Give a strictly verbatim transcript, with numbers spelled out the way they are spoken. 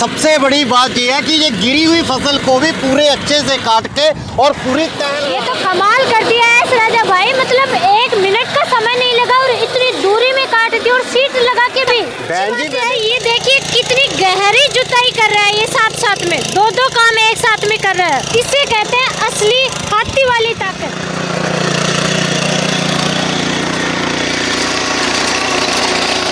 सबसे बड़ी बात ये है कि ये गिरी हुई फसल को भी पूरे अच्छे से काट के और पूरी ये तो कमाल कर दिया है राजा भाई, मतलब एक मिनट का समय नहीं लगा और इतनी दूरी में काट दी और सीट लगा के भी। बहन जी ये देखिए कितनी गहरी जुताई कर रहा है ये, साथ साथ में दो दो काम एक साथ में कर रहा है। इसे कहते हैं असली